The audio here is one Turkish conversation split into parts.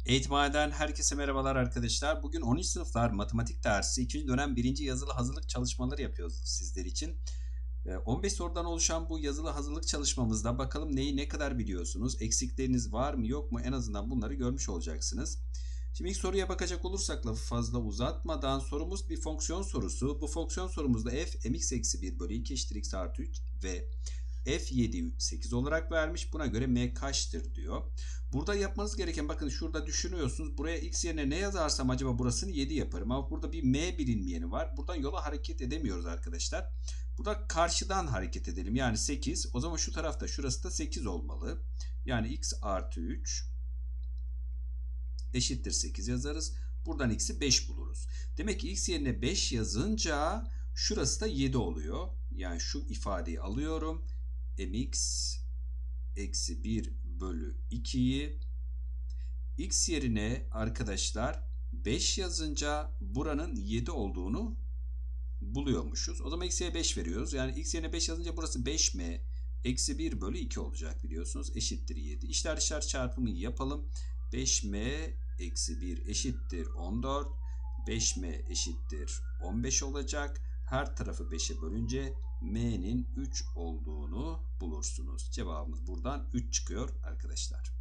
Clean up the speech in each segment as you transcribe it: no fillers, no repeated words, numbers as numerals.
Eğitimhaneden herkese merhabalar arkadaşlar. Bugün 10. sınıflar matematik dersi 2. dönem 1. yazılı hazırlık çalışmaları yapıyoruz sizler için. 15 sorudan oluşan bu yazılı hazırlık çalışmamızda bakalım neyi ne kadar biliyorsunuz, eksikleriniz var mı yok mu, en azından bunları görmüş olacaksınız. Şimdi ilk soruya bakacak olursak lafı fazla uzatmadan, sorumuz bir fonksiyon sorusu. Bu fonksiyon sorumuzda f mx eksi 1 bölü 2 eşittir x artı 3 ve f 7 8 olarak vermiş. Buna göre m kaçtır diyor. Burada yapmanız gereken, bakın şurada düşünüyorsunuz. Buraya x yerine ne yazarsam acaba burasını 7 yaparım. Ama burada bir m bilinmeyeni var. Buradan yola hareket edemiyoruz arkadaşlar. Burada karşıdan hareket edelim. Yani 8. O zaman şu tarafta, şurası da 8 olmalı. Yani x artı 3 eşittir 8 yazarız. Buradan x'i 5 buluruz. Demek ki x yerine 5 yazınca şurası da 7 oluyor. Yani şu ifadeyi alıyorum. mx eksi 1 bölü 2'yi x yerine arkadaşlar 5 yazınca buranın 7 olduğunu buluyormuşuz. O zaman x'ye 5 veriyoruz. Yani x yerine 5 yazınca burası 5m eksi 1 bölü 2 olacak biliyorsunuz. Eşittir 7. İşler dışarı çarpımı yapalım. 5m eksi 1 eşittir 14. 5m eşittir 15 olacak. Her tarafı 5'e bölünce m'nin 3 olduğunu bulursunuz. Cevabımız buradan 3 çıkıyor arkadaşlar.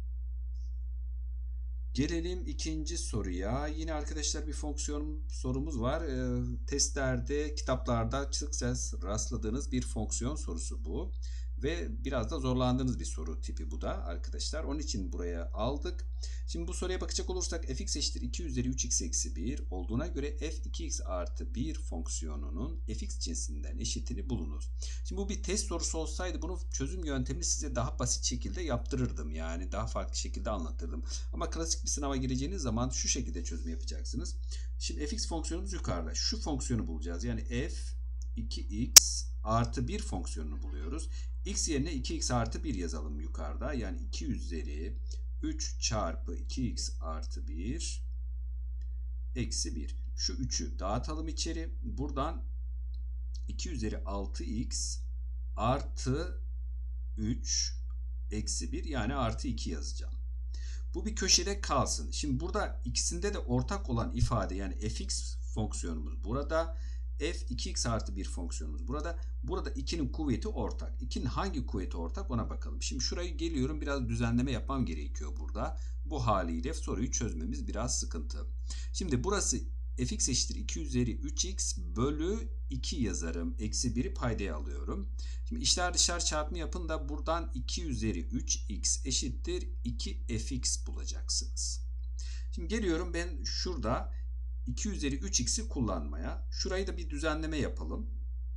Gelelim ikinci soruya. Yine arkadaşlar bir fonksiyon sorumuz var. Testlerde, kitaplarda sıkça rastladığınız bir fonksiyon sorusu bu. Ve biraz da zorlandığınız bir soru tipi bu da arkadaşlar. Onun için buraya aldık. Şimdi bu soruya bakacak olursak fx eşittir 2 üzeri 3x eksi 1 olduğuna göre f 2x artı 1 fonksiyonunun fx cinsinden eşitini bulunuz. Şimdi bu bir test sorusu olsaydı bunun çözüm yöntemini size daha basit şekilde yaptırırdım. Yani daha farklı şekilde anlatırdım. Ama klasik bir sınava gireceğiniz zaman şu şekilde çözüm yapacaksınız. Şimdi fx fonksiyonumuz yukarıda. Şu fonksiyonu bulacağız. Yani f 2x artı 1 fonksiyonunu buluyoruz. X yerine 2x artı 1 yazalım yukarıda. Yani 2 üzeri 3 çarpı 2x artı 1 eksi 1. Şu 3'ü dağıtalım içeri. Buradan 2 üzeri 6x artı 3 eksi 1, yani artı 2 yazacağım. Bu bir köşede kalsın. Şimdi burada ikisinde de ortak olan ifade, yani fx fonksiyonumuz burada. F 2x artı 1 fonksiyonumuz burada. Burada 2'nin kuvveti ortak. 2'nin hangi kuvveti ortak ona bakalım. Şimdi şuraya geliyorum. Biraz düzenleme yapmam gerekiyor burada. Bu haliyle soruyu çözmemiz biraz sıkıntı. Şimdi burası fx eşittir 2 üzeri 3x bölü 2 yazarım. Eksi 1'i paydaya alıyorum. Şimdi içler dışarı çarpımı yapın da buradan 2 üzeri 3x eşittir 2 fx bulacaksınız. Şimdi geliyorum ben şurada 2 üzeri 3x'i kullanmaya. Şurayı da bir düzenleme yapalım.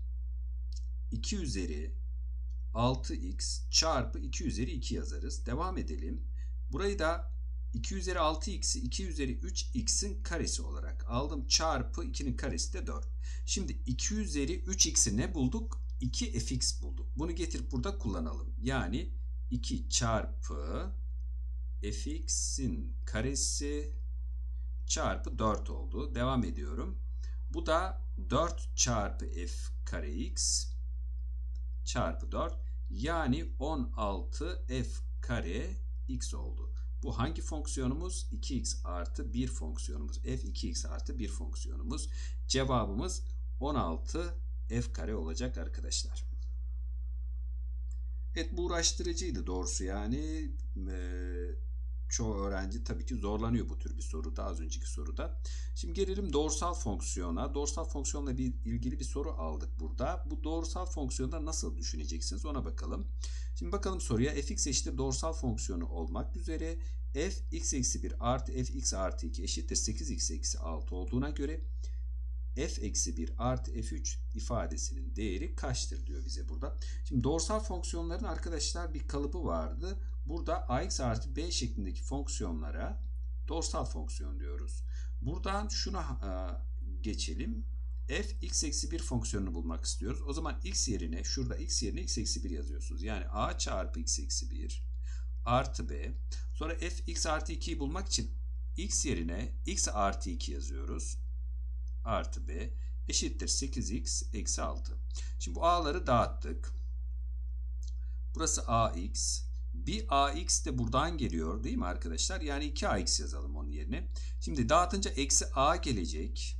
2 üzeri 6x çarpı 2 üzeri 2 yazarız. Devam edelim. Burayı da 2 üzeri 6x'i 2 üzeri 3x'in karesi olarak aldım. Çarpı 2'nin karesi de 4. Şimdi 2 üzeri 3x'i ne bulduk? 2 fx bulduk. Bunu getirip burada kullanalım. Yani 2 çarpı fx'in karesi çarpı 4 oldu. Devam ediyorum. Bu da 4 çarpı f kare x çarpı 4. Yani 16 f kare x oldu. Bu hangi fonksiyonumuz? 2x artı 1 fonksiyonumuz. F 2x artı 1 fonksiyonumuz. Cevabımız 16 f kare olacak arkadaşlar. Evet, bu uğraştırıcıydı doğrusu. Yani çoğu öğrenci tabii ki zorlanıyor bu tür bir soruda, az önceki soruda. Şimdi gelelim doğrusal fonksiyona. Doğrusal fonksiyonla ilgili bir soru aldık burada. Bu doğrusal fonksiyonda nasıl düşüneceksiniz ona bakalım. Şimdi bakalım soruya. Fx eşittir doğrusal fonksiyonu olmak üzere f x eksi 1 artı f x artı 2 eşittir 8x eksi 6 olduğuna göre f eksi 1 artı f3 ifadesinin değeri kaçtır diyor bize burada. Şimdi doğrusal fonksiyonların arkadaşlar bir kalıbı vardı. Burada ax artı b şeklindeki fonksiyonlara doğrusal fonksiyon diyoruz. Buradan şuna geçelim. F x eksi 1 fonksiyonunu bulmak istiyoruz. O zaman x yerine, şurada x yerine x eksi 1 yazıyorsunuz. Yani a çarpı x eksi 1 artı b. Sonra f x artı 2'yi bulmak için x yerine x artı 2 yazıyoruz. Artı b eşittir 8x eksi 6. Şimdi bu a'ları dağıttık. Burası ax, Bir ax de buradan geliyor değil mi arkadaşlar? Yani 2ax yazalım onun yerine. Şimdi dağıtınca eksi a gelecek.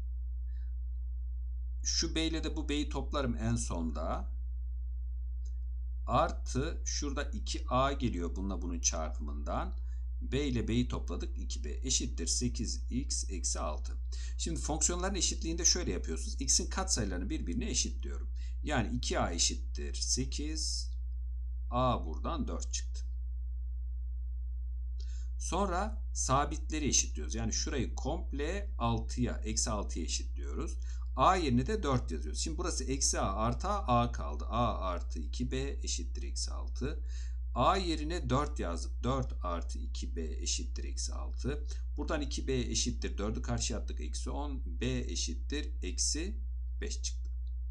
Şu b ile de bu b'yi toplarım en sonda. Artı şurada 2a geliyor bununla bunun çarpımından. B ile b'yi topladık, 2b eşittir 8x eksi 6. Şimdi fonksiyonların eşitliğinde şöyle yapıyorsunuz. X'in katsayılarını birbirine eşitliyorum. Yani 2a eşittir 8. A buradan 4 çıktı. Sonra sabitleri eşitliyoruz. Yani şurayı komple 6'ya, eksi 6'ya eşitliyoruz. A yerine de 4 yazıyoruz. Şimdi burası eksi a artı a kaldı. A artı 2b eşittir eksi 6. A yerine 4 yazdık. 4 artı 2b eşittir eksi 6. Buradan 2b eşittir 4'ü karşıya attık. Eksi 10. B eşittir eksi 5 çıktı.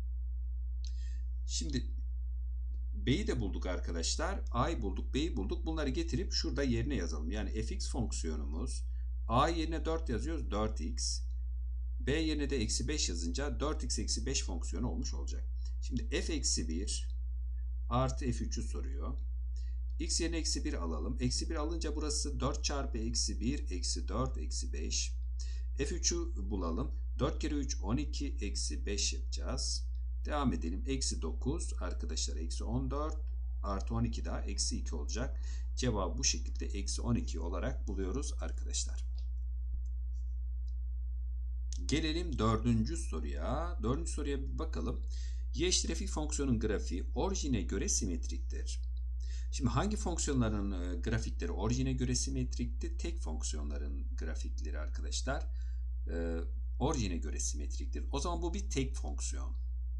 Şimdi B'yi de bulduk arkadaşlar. A'yı bulduk, B'yi bulduk. Bunları getirip şurada yerine yazalım. Yani fx fonksiyonumuz A yerine 4 yazıyoruz. 4x. B yerine de eksi 5 yazınca 4x eksi 5 fonksiyonu olmuş olacak. Şimdi f eksi 1 artı f3'ü soruyor. X yerine eksi 1 alalım. Eksi 1 alınca burası 4 çarpı eksi 1 eksi 4 eksi 5. F3'ü bulalım. 4 kere 3 12 eksi 5 yapacağız. Devam edelim. Eksi 9 arkadaşlar eksi 14 artı 12 daha eksi 2 olacak. Cevabı bu şekilde eksi 12 olarak buluyoruz arkadaşlar. Gelelim dördüncü soruya. Dördüncü soruya bir bakalım. Y eşittir fx fonksiyonun grafiği orijine göre simetriktir. Şimdi hangi fonksiyonların grafikleri orijine göre simetrikti? Tek fonksiyonların grafikleri arkadaşlar orijine göre simetriktir. O zaman bu bir tek fonksiyon.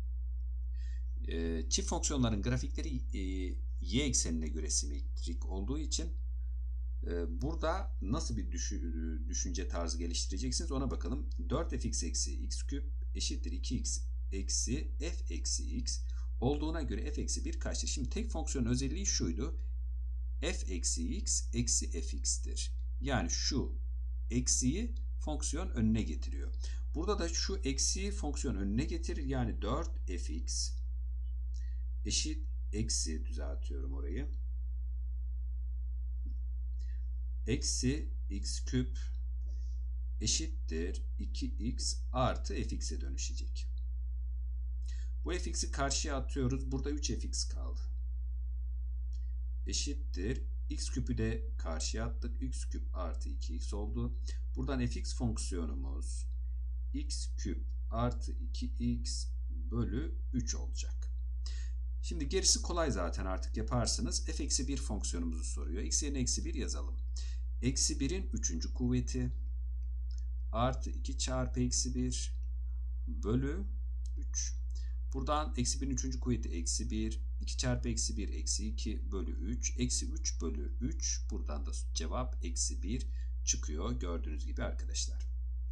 Çift fonksiyonların grafikleri y eksenine göre simetrik olduğu için burada nasıl bir düşünce tarzı geliştireceksiniz ona bakalım. 4fx eksi x küp eşittir 2x eksi f eksi x olduğuna göre f eksi 1 kaçtır? Şimdi tek fonksiyonun özelliği şuydu. F eksi x eksi fx'tir. Yani şu eksiyi fonksiyon önüne getiriyor. Burada da şu eksiyi fonksiyon önüne getirir. Yani 4fx eşit eksi düzeltiyorum orayı. Eksi x küp eşittir 2x artı fx'e dönüşecek. Bu fx'i karşıya atıyoruz. Burada 3fx kaldı. Eşittir. X küpü de karşıya attık. X küp artı 2x oldu. Buradan fx fonksiyonumuz x küp artı 2x bölü 3 olacak. Şimdi gerisi kolay zaten artık yaparsınız. F eksi 1 fonksiyonumuzu soruyor. X yerine eksi 1 yazalım. Eksi 1'in 3. kuvveti artı 2 çarpı eksi 1 bölü 3. Buradan eksi 1'in 3. kuvveti eksi 1. 2 çarpı eksi 1 eksi 2 bölü 3. Eksi 3 bölü 3. Buradan da cevap eksi 1 çıkıyor. Gördüğünüz gibi arkadaşlar.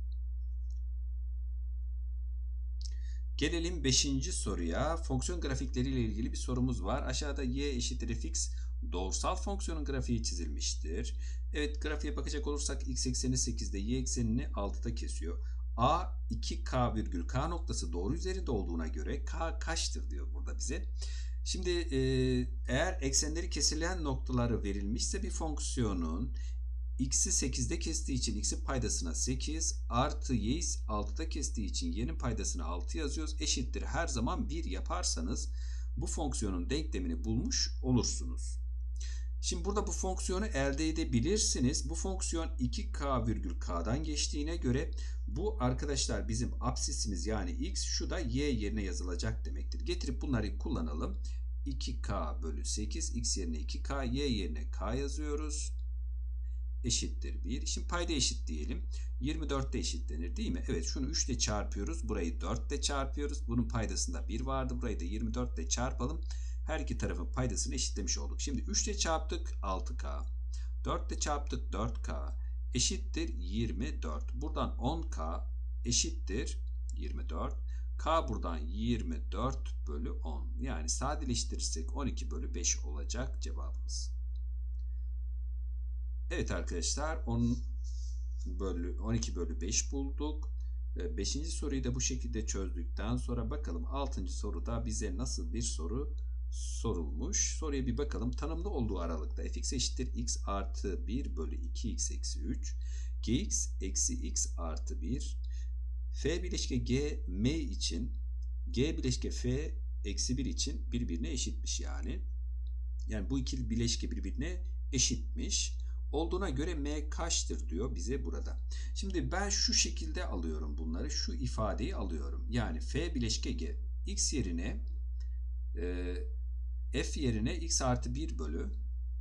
Gelelim 5. soruya. Fonksiyon grafikleriyle ilgili bir sorumuz var. Aşağıda y eşittir fx doğrusal fonksiyonun grafiği çizilmiştir. Evet, grafiğe bakacak olursak x ekseni 8'de, y eksenini 6'da kesiyor. A 2k virgül k noktası doğru üzerinde olduğuna göre k kaçtır diyor burada bize. Şimdi eğer eksenleri kesilen noktaları verilmişse bir fonksiyonun x'i 8'de kestiği için x'in paydasına 8 artı y'yi 6'da kestiği için y'nin paydasına 6 yazıyoruz. Eşittir her zaman 1 yaparsanız bu fonksiyonun denklemini bulmuş olursunuz. Şimdi burada bu fonksiyonu elde edebilirsiniz. Bu fonksiyon 2k virgül k'dan geçtiğine göre bu arkadaşlar bizim absisimiz yani x, şu da y yerine yazılacak demektir. Getirip bunları kullanalım. 2k bölü 8 x yerine 2k y yerine k yazıyoruz. Eşittir 1. Şimdi payda eşit diyelim. 24 de eşitlenir değil mi? Evet, şunu 3 ile çarpıyoruz. Burayı 4 ile çarpıyoruz. Bunun paydasında 1 vardı. Burayı da 24 ile çarpalım. Her iki tarafın paydasını eşitlemiş olduk. Şimdi 3 ile çarptık 6k. 4 ile çarptık 4k. Eşittir 24. Buradan 10k eşittir 24. K buradan 24 bölü 10. Yani sadeleştirirsek 12 bölü 5 olacak cevabımız. Evet arkadaşlar 12 bölü 5 bulduk. 5. soruyu da bu şekilde çözdükten sonra bakalım 6. soruda bize nasıl bir soru sorulmuş. Soruya bir bakalım. Tanımlı olduğu aralıkta fx eşittir x artı 1 bölü 2x eksi 3, gx eksi x artı 1, f bileşke g m için g bileşke f eksi 1 için birbirine eşitmiş yani. Yani bu iki bileşke birbirine eşitmiş. Olduğuna göre m kaçtır diyor bize burada. Şimdi ben şu şekilde alıyorum bunları. Şu ifadeyi alıyorum. Yani f bileşke g. X yerine f yerine x artı 1 bölü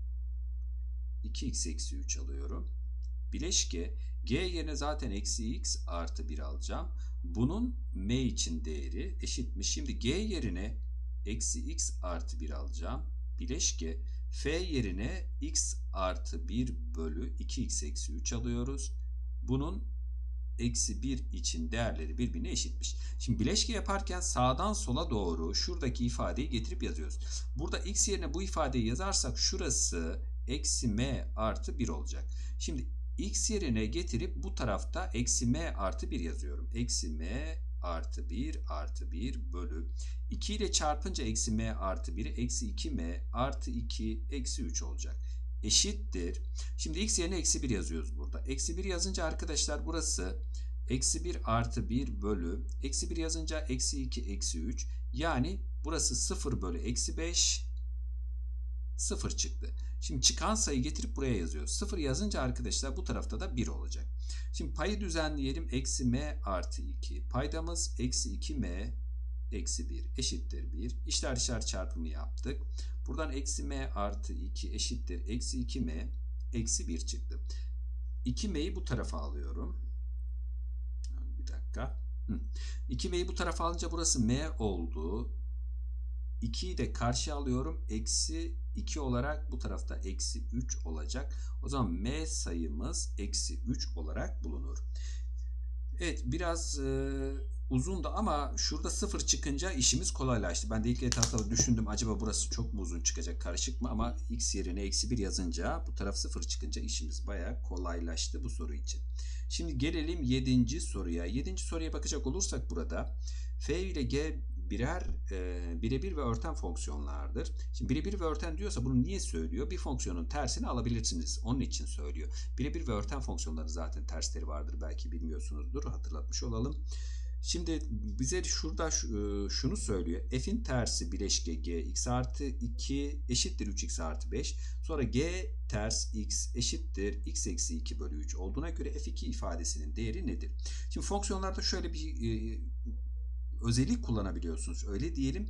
2x eksi 3 alıyorum. Bileşke g yerine zaten eksi x artı 1 alacağım. Bunun m için değeri eşitmiş. Şimdi g yerine eksi x artı 1 alacağım. Bileşke f yerine x artı 1 bölü 2x eksi 3 alıyoruz. Bunun eksi 1 için değerleri birbirine eşitmiş. Şimdi bileşke yaparken sağdan sola doğru şuradaki ifadeyi getirip yazıyoruz. Burada x yerine bu ifadeyi yazarsak şurası eksi m artı 1 olacak. Şimdi x yerine getirip bu tarafta eksi m artı 1 yazıyorum. Eksi m artı 1 artı 1 bölü 2 ile çarpınca eksi m artı 1'i eksi 2m artı 2 eksi 3 olacak. Eşittir. Şimdi x yerine eksi 1 yazıyoruz burada. Eksi 1 yazınca arkadaşlar burası eksi 1 artı 1 bölü eksi 1 yazınca eksi 2 eksi 3. Yani burası 0 bölü eksi 5 0 çıktı. Şimdi çıkan sayı getirip buraya yazıyoruz. 0 yazınca arkadaşlar bu tarafta da 1 olacak. Şimdi payı düzenleyelim. Eksi m artı 2. Paydamız eksi 2m eksi 1 eşittir 1. İşler dışarı çarpımı yaptık. Buradan eksi m artı 2 eşittir eksi 2m eksi 1 çıktı. 2m'yi bu tarafa alıyorum. Bir dakika. 2m'yi bu tarafa alınca burası m oldu. 2'yi de karşıya alıyorum. Eksi 2 olarak bu tarafta eksi 3 olacak. O zaman m sayımız eksi 3 olarak bulunur. Evet, biraz uzun da ama şurada 0 çıkınca işimiz kolaylaştı. Ben de ilk etapta düşündüm acaba burası çok mu uzun çıkacak, karışık mı, ama x yerine eksi 1 yazınca bu taraf 0 çıkınca işimiz bayağı kolaylaştı bu soru için. Şimdi gelelim 7. soruya. 7. soruya bakacak olursak burada f ile g birebir ve örten fonksiyonlardır. Şimdi birebir ve örten diyorsa bunu niye söylüyor? Bir fonksiyonun tersini alabilirsiniz. Onun için söylüyor. Birebir ve örten fonksiyonları zaten tersleri vardır. Belki bilmiyorsunuzdur. Hatırlatmış olalım. Şimdi bize şurada şunu söylüyor. F'in tersi bileşke g x artı 2 eşittir 3x artı 5. Sonra g ters x eşittir x eksi 2 bölü 3 olduğuna göre f2 ifadesinin değeri nedir? Şimdi fonksiyonlarda şöyle bir özellik kullanabiliyorsunuz. Öyle diyelim.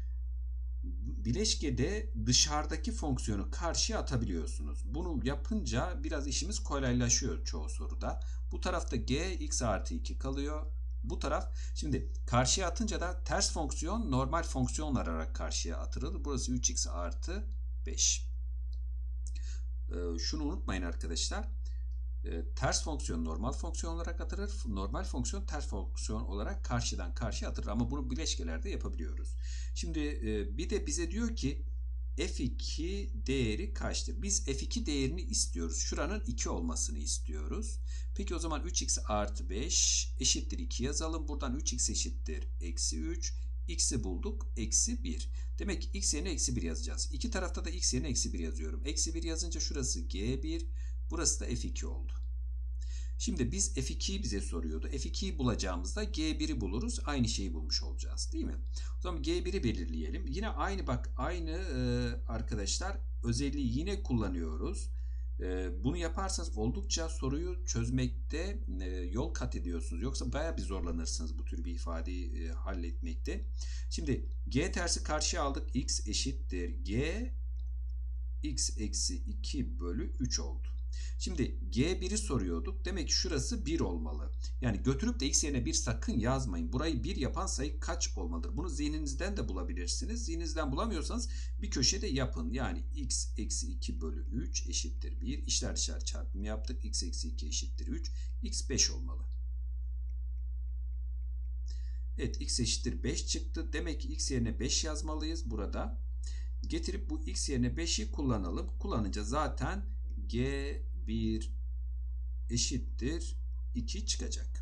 Bileşkede dışarıdaki fonksiyonu karşıya atabiliyorsunuz. Bunu yapınca biraz işimiz kolaylaşıyor çoğu soruda. Bu tarafta g x artı 2 kalıyor. Bu taraf şimdi karşıya atınca da ters fonksiyon normal fonksiyonlar olarak karşıya atılır. Burası 3x artı 5. Şunu unutmayın arkadaşlar. Ters fonksiyon normal fonksiyon olarak atılır. Normal fonksiyon ters fonksiyon olarak karşıdan karşıya atılır. Ama bunu bileşkelerde yapabiliyoruz. Şimdi bir de bize diyor ki f2 değeri kaçtır? Biz f2 değerini istiyoruz. Şuranın 2 olmasını istiyoruz. Peki o zaman 3x artı 5 eşittir 2 yazalım. Buradan 3x eşittir eksi 3. X'i bulduk. Eksi 1. Demek ki x yerine eksi 1 yazacağız. İki tarafta da x yerine eksi 1 yazıyorum. Eksi 1 yazınca şurası g1. Burası da f2 oldu. Şimdi biz f2'yi bize soruyordu. f2'yi bulacağımızda g1'i buluruz. Aynı şeyi bulmuş olacağız, değil mi? O zaman g1'i belirleyelim. Yine aynı arkadaşlar özelliği yine kullanıyoruz. Bunu yaparsanız oldukça soruyu çözmekte yol kat ediyorsunuz. Yoksa bayağı bir zorlanırsınız bu tür bir ifadeyi halletmekte. Şimdi g tersi karşıya aldık. X eşittir g x eksi 2 bölü 3 oldu. Şimdi g1'i soruyorduk. Demek ki şurası 1 olmalı. Yani götürüp de x yerine 1 sakın yazmayın. Burayı 1 yapan sayı kaç olmalıdır? Bunu zihninizden de bulabilirsiniz. Zihninizden bulamıyorsanız bir köşede yapın. Yani x eksi 2 bölü 3 eşittir 1. İşler dışarı çarpımı yaptık. X eksi 2 eşittir 3. X 5 olmalı. Evet, x eşittir 5 çıktı. Demek ki x yerine 5 yazmalıyız burada. Getirip bu x yerine 5'i kullanalım. Kullanınca zaten g1 eşittir 2 çıkacak.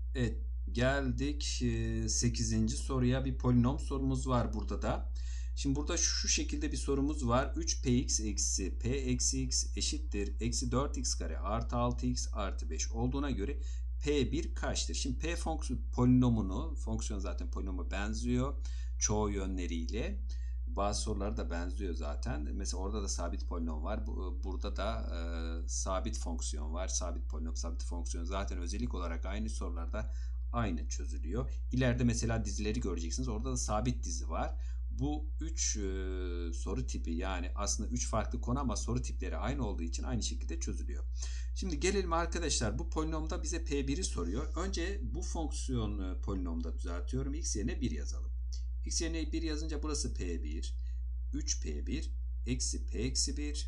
Evet, geldik 8. soruya. Bir polinom sorumuz var burada da. Şimdi burada şu şekilde bir sorumuz var. 3px eksi p eksi x eşittir eksi 4x kare artı 6x artı 5 olduğuna göre p1 kaçtır? Şimdi p polinomunu, fonksiyon zaten polinoma benziyor çoğu yönleriyle. Bazı sorular da benziyor zaten. Mesela orada da sabit polinom var. Burada da sabit fonksiyon var. Sabit polinom, sabit fonksiyon zaten özellik olarak aynı sorularda aynı çözülüyor. İleride mesela dizileri göreceksiniz. Orada da sabit dizi var. Bu 3 soru tipi, yani aslında 3 farklı konu ama soru tipleri aynı olduğu için aynı şekilde çözülüyor. Şimdi gelelim arkadaşlar, bu polinomda bize P1'i soruyor. Önce bu fonksiyon polinomda düzeltiyorum. X yerine 1 yazalım. X yerine 1 yazınca burası P1. 3P1 eksi P eksi 1.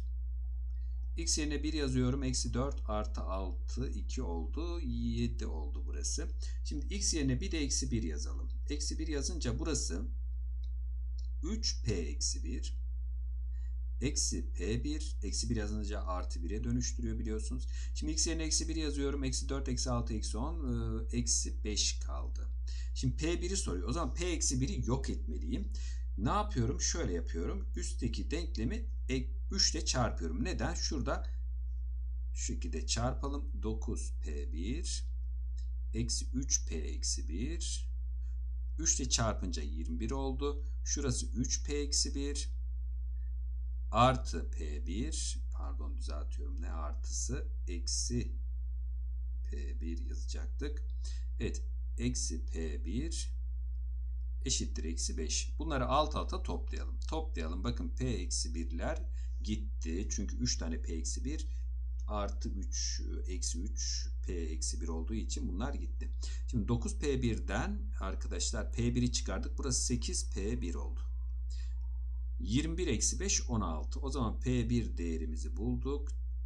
X yerine 1 yazıyorum. Eksi 4 artı 6 2 oldu. 7 oldu burası. Şimdi x yerine bir de eksi 1 yazalım. Eksi 1 yazınca burası 3P eksi 1 eksi P1. Eksi 1 yazınca artı 1'e dönüştürüyor biliyorsunuz. Şimdi x yerine eksi 1 yazıyorum. Eksi 4 eksi 6 eksi 10 eksi 5 kaldı. Şimdi P1'i soruyor. O zaman P eksi 1'i yok etmeliyim. Ne yapıyorum? Şöyle yapıyorum. Üstteki denklemi 3 ile çarpıyorum. Neden? Şurada şu şekilde çarpalım. 9P1 eksi 3P eksi 1. 3 ile çarpınca 21 oldu. Şurası 3P eksi 1 artı P1. Pardon, düzeltiyorum. Ne artısı? Eksi P1 yazacaktık. Evet. Eksi P1 eşittir eksi 5. Bunları alt alta toplayalım. Toplayalım. Bakın P eksi 1'ler gitti. Çünkü 3 tane P eksi 1 artı 3 eksi 3 P eksi 1 olduğu için bunlar gitti. Şimdi 9P1'den arkadaşlar P1'i çıkardık. Burası 8P1 oldu. 21 eksi 5 16. O zaman P1 değerimizi bulduk.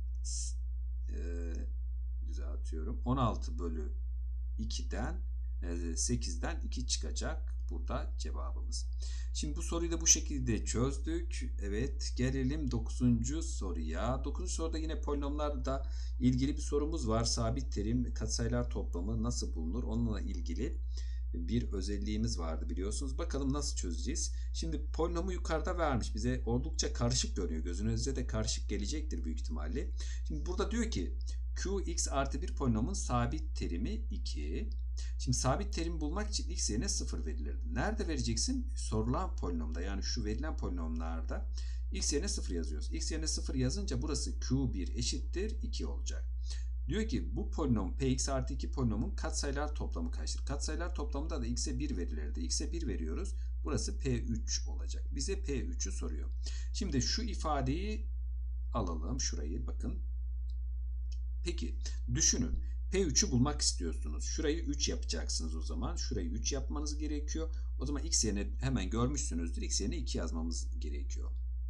Düzeltiyorum. 16 bölü 2'den 8'den 2 çıkacak. Burada cevabımız. Şimdi bu soruyu da bu şekilde çözdük. Evet, gelelim 9. soruya. 9. soruda yine polinomlarla ilgili bir sorumuz var. Sabit terim katsayılar toplamı nasıl bulunur? Onunla ilgili bir özelliğimiz vardı biliyorsunuz. Bakalım nasıl çözeceğiz. Şimdi polinomu yukarıda vermiş. Bize oldukça karışık görünüyor. Gözünüze de karışık gelecektir büyük ihtimalle. Şimdi burada diyor ki Qx artı 1 polinomun sabit terimi 2. Şimdi sabit terimi bulmak için x yerine 0 verilirdi. Nerede vereceksin? Sorulan polinomda, yani şu verilen polinomlarda x yerine 0 yazıyoruz. X yerine 0 yazınca burası Q1 eşittir 2 olacak. Diyor ki bu polinom Px artı 2 polinomun katsayılar toplamı kaçtır? Katsayılar toplamında da x'e 1 verilirdi. X'e 1 veriyoruz. Burası P3 olacak. Bize P3'ü soruyor. Şimdi şu ifadeyi alalım. Şurayı bakın. Peki düşünün. P3'ü bulmak istiyorsunuz. Şurayı 3 yapacaksınız o zaman. Şurayı 3 yapmanız gerekiyor. O zaman x yerine hemen görmüşsünüzdür. X yerine 2 yazmamız gerekiyor.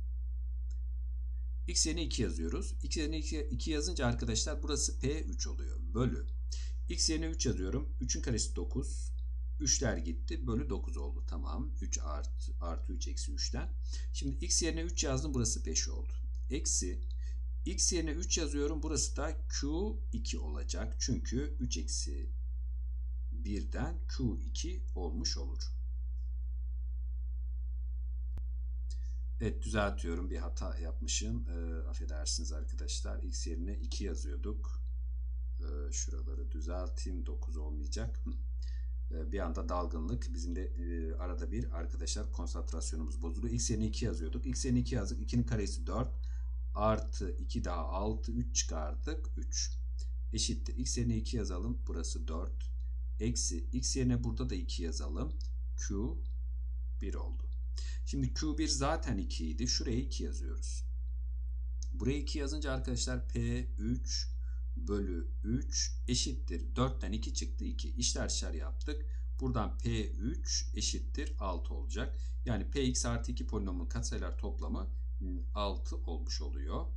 X yerine 2 yazıyoruz. X yerine 2 yazınca arkadaşlar burası P3 oluyor. Bölü. X yerine 3 yazıyorum. 3'ün karesi 9. 3'ler gitti. Bölü 9 oldu. Tamam. 3 artı 3 eksi 3'ten. Şimdi x yerine 3 yazdım. Burası 5 oldu. Eksi x yerine 3 yazıyorum. Burası da Q2 olacak. Çünkü 3 eksi 1'den Q2 olmuş olur. Evet, düzeltiyorum. Bir hata yapmışım. Affedersiniz arkadaşlar. X yerine 2 yazıyorduk. Şuraları düzelteyim. 9 olmayacak. Bir anda dalgınlık. Bizim de arada bir arkadaşlar konsantrasyonumuz bozuluyor. X yerine 2 yazıyorduk. X yerine 2 yazdık. 2'nin karesi 4. Artı 2 daha 6. 3 çıkardık. 3. Eşittir. X yerine 2 yazalım. Burası 4. Eksi x yerine burada da 2 yazalım. Q 1 oldu. Şimdi Q1 zaten 2 idi. Şuraya 2 yazıyoruz. Buraya 2 yazınca arkadaşlar P3 bölü 3 eşittir. 4'ten 2 çıktı 2. İşler dışarı yaptık. Buradan P3 eşittir 6 olacak. Yani Px artı 2 polinomun katsayılar toplamı 6 olmuş oluyor.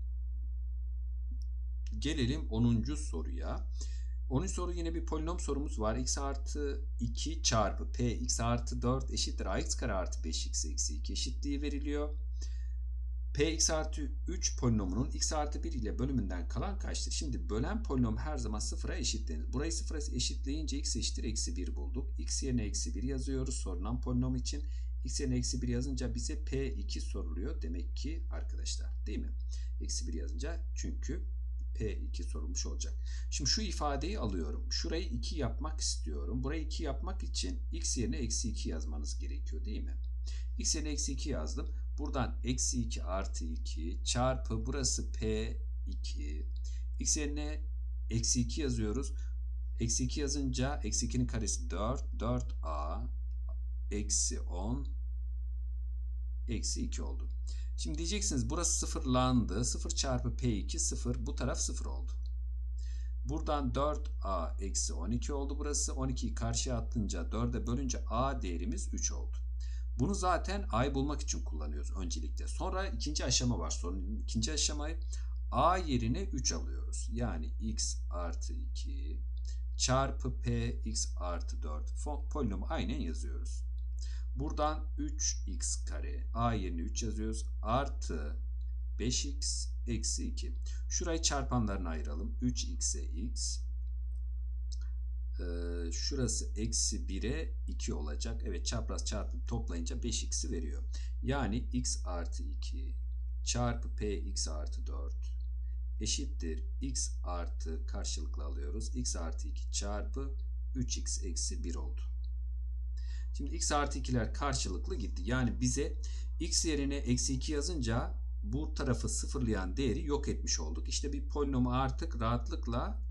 Gelelim 10. soruya. 10. soru yine bir polinom sorumuz var. X artı 2 çarpı P x artı 4 eşittir ax kare artı 5x eksi 2 eşitliği veriliyor. Px artı 3 polinomunun x artı 1 ile bölümünden kalan kaçtır? Şimdi bölen polinom her zaman sıfıra eşitlenir. Burayı sıfıra eşitleyince x eşittir eksi 1 bulduk. X yerine eksi 1 yazıyoruz sorulan polinom için. X yerine eksi 1 yazınca bize P2 soruluyor. Demek ki arkadaşlar, değil mi? Eksi 1 yazınca çünkü P2 sorulmuş olacak. Şimdi şu ifadeyi alıyorum. Şurayı 2 yapmak istiyorum. Burayı 2 yapmak için x yerine eksi 2 yazmanız gerekiyor, değil mi? X yerine eksi 2 yazdım. Buradan eksi 2 artı 2 çarpı burası P2. X yerine eksi 2 yazıyoruz. Eksi 2 yazınca eksi 2'nin karesi 4. 4a eksi 10 eksi 2 oldu. Şimdi diyeceksiniz burası sıfırlandı. 0 çarpı P2 0. Bu taraf 0 oldu. Buradan 4a eksi 12 oldu burası. 12'yi karşıya attınca 4'e bölünce a değerimiz 3 oldu. Bunu zaten a'yı bulmak için kullanıyoruz öncelikle. Sonra ikinci aşama var. Sorunun ikinci aşamayı a yerine 3 alıyoruz. Yani x artı 2 çarpı p x artı 4 polinomu aynen yazıyoruz. Buradan 3x kare a yerine 3 yazıyoruz. Artı 5x eksi 2. Şurayı çarpanlarına ayıralım. 3x'e x. Şurası eksi 1'e 2 olacak. Evet, çapraz çarpıp toplayınca 5x'i veriyor. Yani x artı 2 çarpı px artı 4 eşittir x artı karşılıklı alıyoruz. X artı 2 çarpı 3x eksi 1 oldu. Şimdi x artı 2'ler karşılıklı gitti. Yani bize x yerine eksi 2 yazınca bu tarafı sıfırlayan değeri yok etmiş olduk. İşte bir polinomu artık rahatlıkla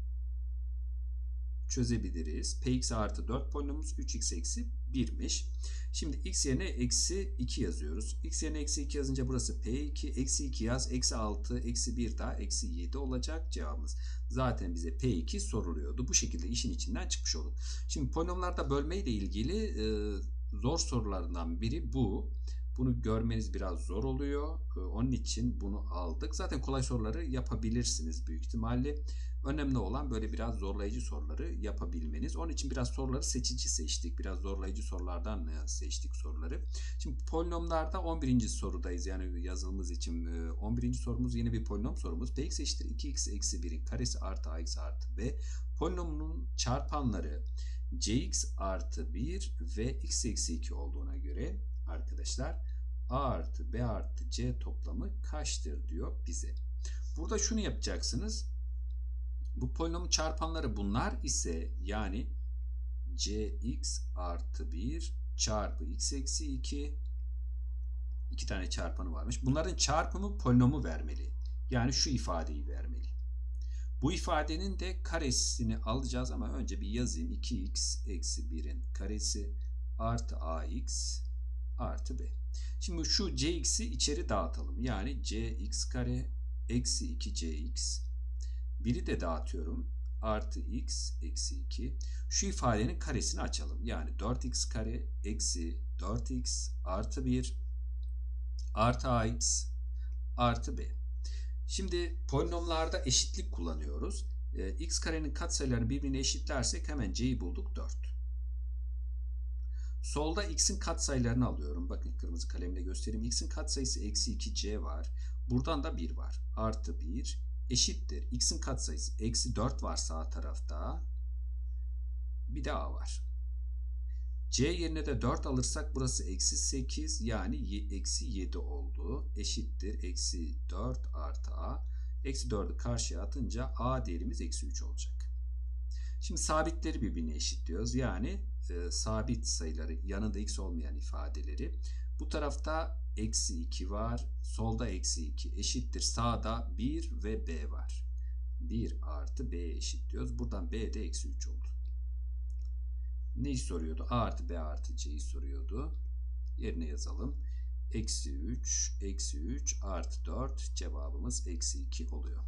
çözebiliriz. Px artı 4 polinomumuz 3x eksi 1'miş. Şimdi x yerine eksi 2 yazıyoruz. X yerine eksi 2 yazınca burası P2. Eksi 2 yaz. Eksi 6 eksi 1 daha eksi 7 olacak cevabımız. Zaten bize P2 soruluyordu. Bu şekilde işin içinden çıkmış olduk. Şimdi polinomlarda bölme ile ilgili zor sorulardan biri bu. Bunu görmeniz biraz zor oluyor. Onun için bunu aldık. Zaten kolay soruları yapabilirsiniz büyük ihtimalle. Önemli olan böyle biraz zorlayıcı soruları yapabilmeniz. Onun için biraz soruları seçici seçtik. Biraz zorlayıcı sorulardan seçtik soruları. Şimdi polinomlarda 11. sorudayız. Yani yazılımız için 11. sorumuz yine bir polinom sorumuz. Px eşittir 2x eksi 1'in karesi artı ax artı b. Polinomunun çarpanları cx artı 1 ve x eksi 2 olduğuna göre arkadaşlar a artı b artı c toplamı kaçtır diyor bize. Burada şunu yapacaksınız. Bu polinomun çarpanları bunlar ise yani cx artı 1 çarpı x eksi 2 iki tane çarpanı varmış. Bunların çarpımı polinomu vermeli. Yani şu ifadeyi vermeli. Bu ifadenin de karesini alacağız ama önce bir yazayım. 2x eksi 1'in karesi artı ax artı b. Şimdi şu cx'i içeri dağıtalım. Yani cx kare eksi 2cx. Biri de dağıtıyorum. Artı x eksi 2. Şu ifadenin karesini açalım. Yani 4x kare eksi 4x artı 1 artı ax artı b. Şimdi polinomlarda eşitlik kullanıyoruz. X karenin katsayılarını birbirine eşitlersek hemen c'yi bulduk 4. Solda x'in katsayılarını alıyorum. Bakın kırmızı kalemle göstereyim. X'in katsayısı eksi 2c var. Buradan da 1 var. Artı 1 eşittir. X'in katsayısı eksi 4 var sağ tarafta. Bir de a var. C yerine de 4 alırsak burası eksi 8 yani eksi 7 oldu. Eşittir. Eksi 4 artı a. Eksi 4'ü karşıya atınca a değerimiz eksi 3 olacak. Şimdi sabitleri birbirine eşitliyoruz. Yani sabit sayıları yanında x olmayan ifadeleri. Bu tarafta eksi 2 var. Solda eksi 2 eşittir. Sağda 1 ve b var. 1 artı b eşitliyoruz. Buradan b de eksi 3 oldu. Neyi soruyordu? A artı b artı c'yi soruyordu. Yerine yazalım. Eksi 3, eksi 3 artı 4 cevabımız eksi 2 oluyor.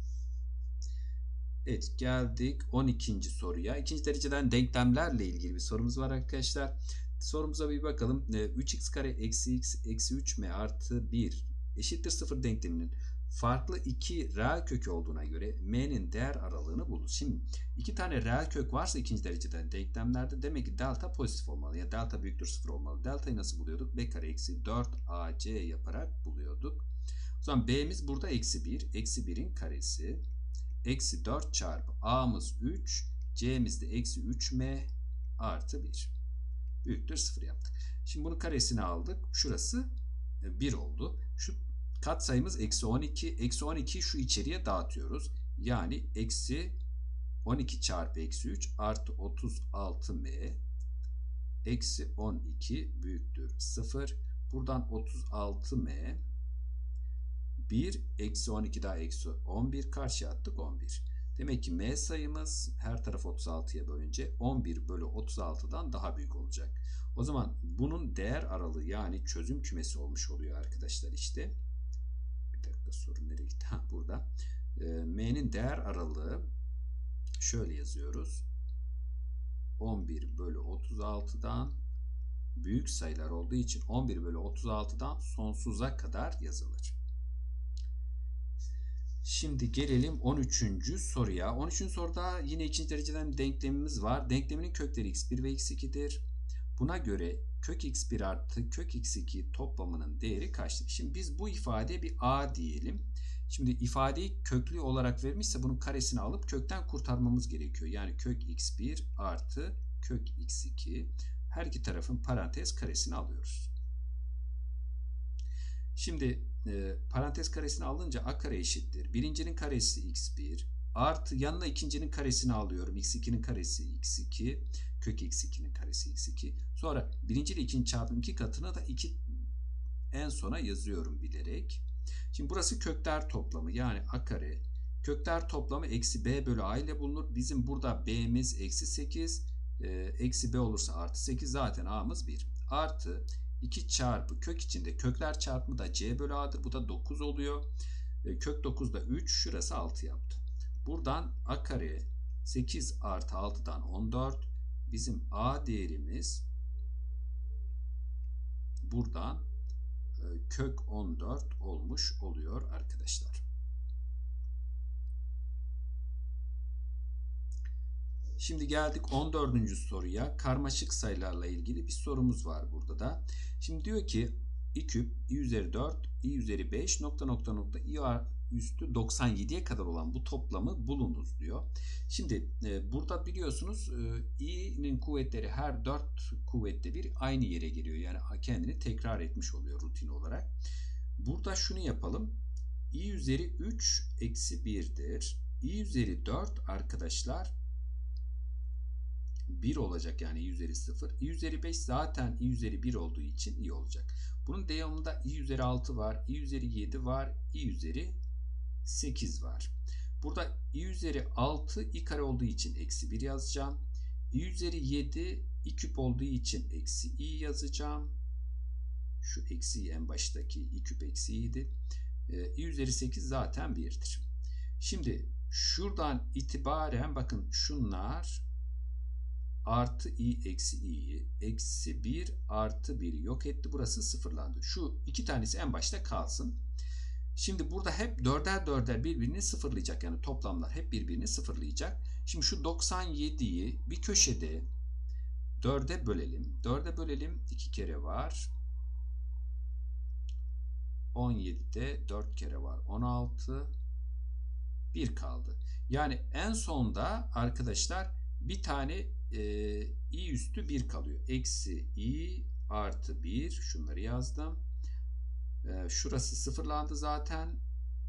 Evet, geldik 12. soruya. İkinci dereceden denklemlerle ilgili bir sorumuz var arkadaşlar. Sorumuza bir bakalım. 3x kare eksi x eksi 3m artı 1 eşittir 0 denkleminin farklı iki reel kökü olduğuna göre m'nin değer aralığını bulur. Şimdi iki tane reel kök varsa ikinci dereceden denklemlerde demek ki delta pozitif olmalı. Yani delta büyüktür 0 olmalı. Delta'yı nasıl buluyorduk? B kare eksi 4ac yaparak buluyorduk. zaman b'miz burada eksi 1. Eksi 1'in karesi. Eksi 4 çarpı a'mız 3. C'miz de eksi 3m artı 1. Büyüktür 0 yaptık. Şimdi bunun karesini aldık. Şurası 1 oldu. Şu katsayımız eksi 12. Eksi 12'yi şu içeriye dağıtıyoruz. Yani eksi 12 çarpı eksi 3 artı 36m eksi 12 büyüktür 0. Buradan 36m 1 eksi 12 daha eksi 11 karşıya attık 11. Demek ki m sayımız her tarafı 36'ya bölünce 11 bölü 36'dan daha büyük olacak. O zaman bunun değer aralığı yani çözüm kümesi olmuş oluyor arkadaşlar işte. Bir dakika soru nereye gitti? Ha, burada. M'nin değer aralığı şöyle yazıyoruz. 11 bölü 36'dan büyük sayılar olduğu için 11 bölü 36'dan sonsuza kadar yazılır. Şimdi gelelim 13. soruya. 13. soruda yine ikinci dereceden denklemimiz var. Denkleminin kökleri x1 ve x2'dir. Buna göre kök x1 artı kök x2 toplamının değeri kaçtır? Şimdi biz bu ifadeye bir a diyelim. Şimdi ifadeyi köklü olarak vermişse bunun karesini alıp kökten kurtarmamız gerekiyor. Yani kök x1 artı kök x2. Her iki tarafın parantez karesini alıyoruz. Şimdi parantez karesini alınca a kare eşittir. Birincinin karesi x1 artı yanına ikincinin karesini alıyorum. x2'nin karesi x2 kök x2'nin karesi x2. Sonra birinci ile ikinci çarpım 2 katına da 2 en sona yazıyorum bilerek. Şimdi burası kökler toplamı yani a kare. Kökler toplamı eksi b bölü a ile bulunur. Bizim burada b'miz eksi 8. Eksi b olursa artı 8 zaten a'mız 1. Artı 2 çarpı kök içinde kökler çarpımı da c bölü a'dır. Bu da 9 oluyor. Kök 9 da 3. Şurası 6 yaptı. Buradan a kare 8 artı 6'dan 14. Bizim a değerimiz buradan kök 14 olmuş oluyor arkadaşlar. Şimdi geldik 14. soruya. Karmaşık sayılarla ilgili bir sorumuz var burada da. Şimdi diyor ki i küp, i üzeri 4, i üzeri 5, i üstü 97'ye kadar olan bu toplamı bulunuz diyor. Şimdi burada biliyorsunuz i'nin kuvvetleri her 4 kuvvette bir aynı yere geliyor. Yani kendini tekrar etmiş oluyor rutin olarak. Burada şunu yapalım. i üzeri 3 eksi 1'dir. i üzeri 4 arkadaşlar 1 olacak yani i üzeri 0. i üzeri 5 zaten i üzeri 1 olduğu için i olacak. Bunun devamında i üzeri 6 var, i üzeri 7 var, i üzeri 8 var. Burada i üzeri 6 i kare olduğu için eksi 1 yazacağım. i üzeri 7 i küp olduğu için eksi i yazacağım. Şu eksi en baştaki i küp eksi i'ydi. i üzeri 8 zaten 1'dir. Şimdi şuradan itibaren bakın şunlar artı i eksi i'yi eksi 1 artı 1 yok etti. Burası sıfırlandı. Şu iki tanesi en başta kalsın. Şimdi burada hep dörder dörder birbirini sıfırlayacak. Yani toplamlar hep birbirini sıfırlayacak. Şimdi şu 97'yi bir köşede 4'e bölelim. 4'e bölelim. 2 kere var. 17'de 4 kere var. 16. 1 kaldı. Yani en sonda arkadaşlar bir tane i üstü 1 kalıyor. Eksi i artı 1. Şunları yazdım. Şurası sıfırlandı zaten.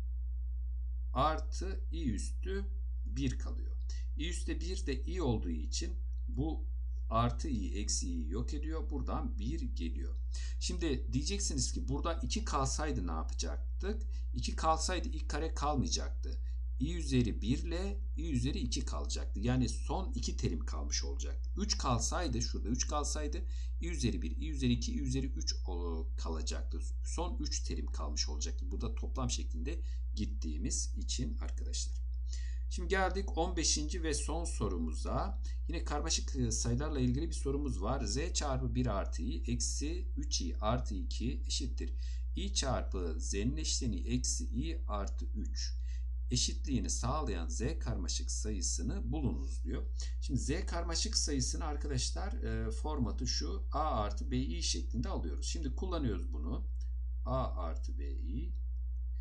Artı i üstü 1 kalıyor. i üstü 1 de i olduğu için bu artı i eksi i yok ediyor. Buradan 1 geliyor. Şimdi diyeceksiniz ki burada 2 kalsaydı ne yapacaktık? 2 kalsaydı i kare kalmayacaktı. i üzeri 1 ile i üzeri 2 kalacaktı. Yani son 2 terim kalmış olacaktı. 3 kalsaydı şurada 3 kalsaydı i üzeri 1, i üzeri 2, i üzeri 3 kalacaktı. Son 3 terim kalmış olacaktı. Burada toplam şeklinde gittiğimiz için arkadaşlar. Şimdi geldik 15. ve son sorumuza. Yine karmaşık sayılarla ilgili bir sorumuz var. Z çarpı 1 artı i eksi 3i artı 2 eşittir. i çarpı z'nin eşleni eksi i artı 3 eşitliğini sağlayan z karmaşık sayısını bulunuz diyor. Şimdi z karmaşık sayısını arkadaşlar formatı şu a artı bi şeklinde alıyoruz. Şimdi kullanıyoruz bunu. A artı bi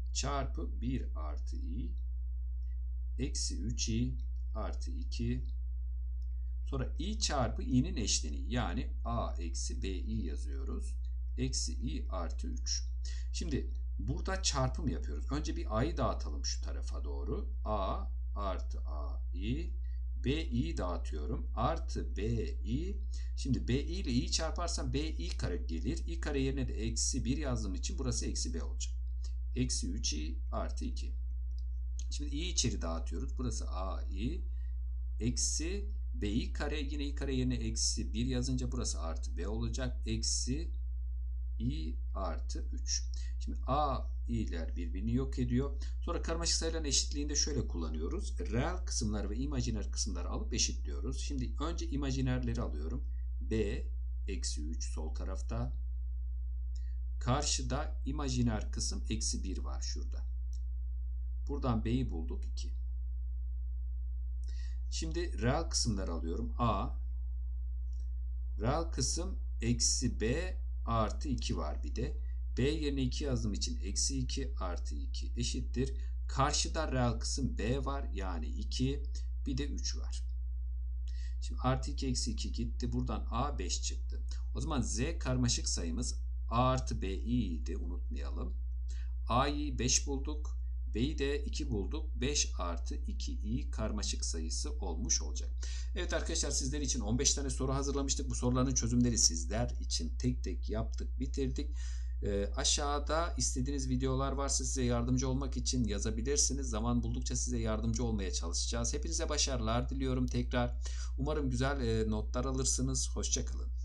çarpı 1 artı i eksi 3i artı 2. Sonra i çarpı i'nin eşleniği, yani a eksi bi yazıyoruz. Eksi i artı 3. Şimdi burada çarpım yapıyoruz. Önce bir a'yı dağıtalım şu tarafa doğru. A artı ai, bi'yi dağıtıyorum. Artı bi. Şimdi bi ile i'yi çarparsam bi kare gelir. I kare yerine de eksi 1 yazdığım için burası eksi b olacak. Eksi 3i artı 2. Şimdi i'yi içeri dağıtıyoruz. Burası ai eksi b'yi kare, yine i kare yerine eksi 1 yazınca burası artı b olacak. Eksi i artı 3. Şimdi a i'ler birbirini yok ediyor. Sonra karmaşık sayıların eşitliğinde şöyle kullanıyoruz. Reel kısımlar ve imajiner kısımları alıp eşitliyoruz. Şimdi önce imajinerleri alıyorum. B eksi 3 sol tarafta. Karşıda imajiner kısım eksi 1 var şurada. Buradan b'yi bulduk 2. Şimdi reel kısımları alıyorum. A. Reel kısım eksi b artı 2 var bir de. B yerine 2 yazdığım için eksi 2 artı 2 eşittir. Karşıda reel kısım b var, yani 2. Bir de 3 var. Şimdi artı 2 eksi 2 gitti. Buradan a 5 çıktı. O zaman z karmaşık sayımız a artı bi idi, unutmayalım. A'yı 5 bulduk. B'yi de 2 bulduk. 5 artı 2i karmaşık sayısı olmuş olacak. Evet arkadaşlar, sizler için 15 tane soru hazırlamıştık. Bu soruların çözümleri sizler için tek tek yaptık, bitirdik. Aşağıda istediğiniz videolar varsa size yardımcı olmak için yazabilirsiniz. Zaman buldukça size yardımcı olmaya çalışacağız. Hepinize başarılar diliyorum tekrar. Umarım güzel notlar alırsınız. Hoşça kalın.